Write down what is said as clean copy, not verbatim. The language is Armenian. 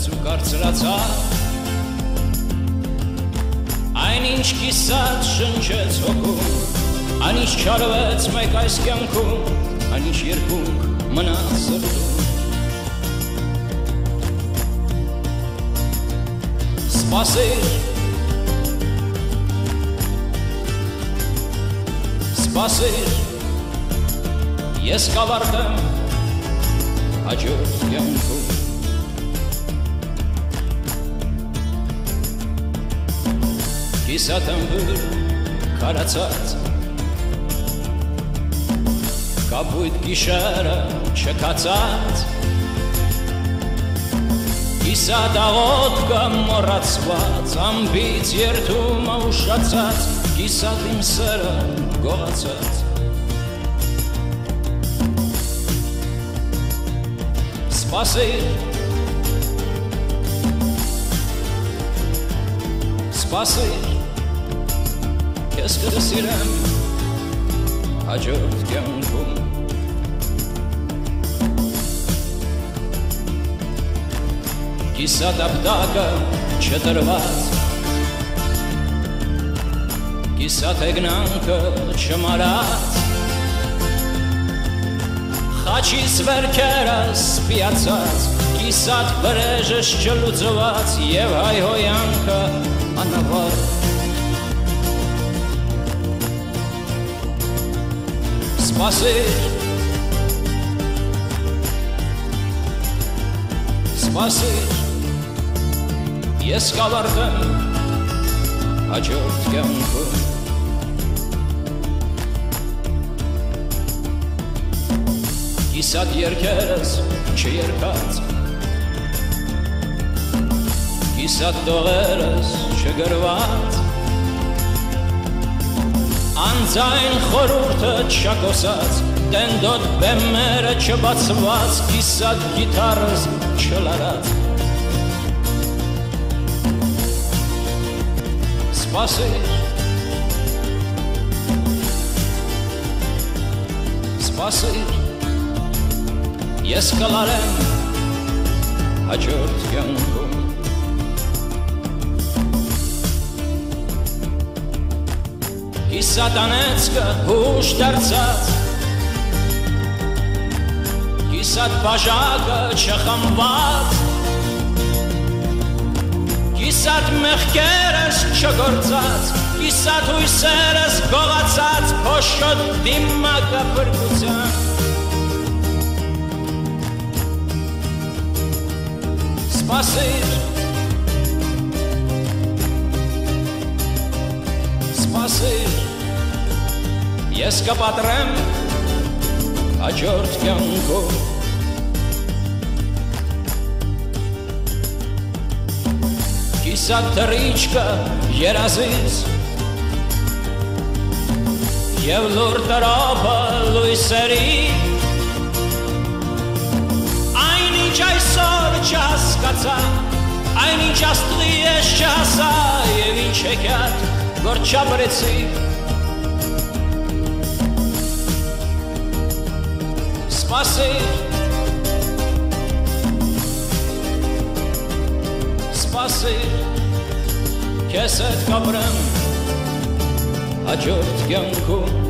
ու կարծրացա Այնինչ կիսած շնչեց հոգում Այնինչ չարվեց մեկ այս կյանքում Այնինչ երկունք մնաց սրտում Սպասիր Սպասիր Ես կավարտեմ հաջորդ կյանքում Կիսատ ըմբır քարացած Կապույտ գիշերը չքացած Կիսատ աղոտքը մոռացված Ամբից երդումը ուշացած Կիսատ իմ սերը գողացած Սպասիր Սպասիր Քեզ կսիրեմ հաջորդ կյանքում Կիսատ ապտակը չտրված Կիսատ հեգնանքը չմարած Խաչիս վերքերս պիացած Կիսատ վրեժս չլուծված Եվ հայհոյանքը անավար Սպասիր Սպասիր Ես կավարտեմ հաջորդ կյանքում Կիսատ երկերս չերկած Կիսատ տողերս չգրված Անձայն խորուրդը չակոսած Տենդոտ բեմերը չբացված Կիսատ գիտարս չլարած Սպասիր Սպասիր Ես կլարեմ հաջորդ կյանքում Կիսատ անեծքը հուշ դարձած Կիսատ բաժակը չխմված Կիսատ մեղքերս չգործած Կիսատ հույսերս գողացած Փոշոտ դիմակը փրկության Սպասիր Սպասիր Ես կպատրեմ հաջորդ կյանքում Կիսատ թռիչքը երազից Եվ լուր տրոփը լույսերի Այնինչ այսօր չհասկացա Այնինչ աստղի ես չհասա Եվ ինչ հեքիաթ որ չապրեցի Սպասիր Սպասիր Քեզ հետ կապրեմ հաջորդ կյանքում